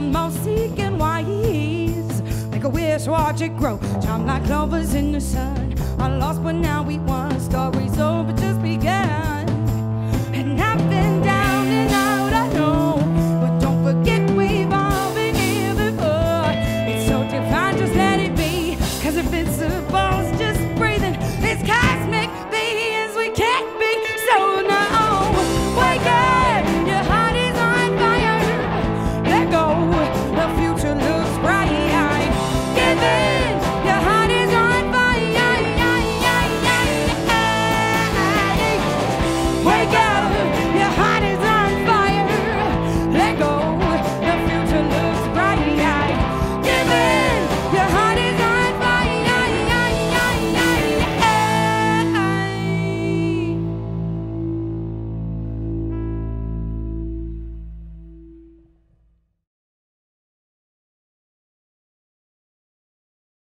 one more seeking wise. Make a wish, watch it grow. Shine like lovers in the sun. I lost, but now we won. Story's over, just begun. And I've been down and out, I know, but don't forget we've all been here before. It's so divine, just let it be. 'Cause if it's supposed to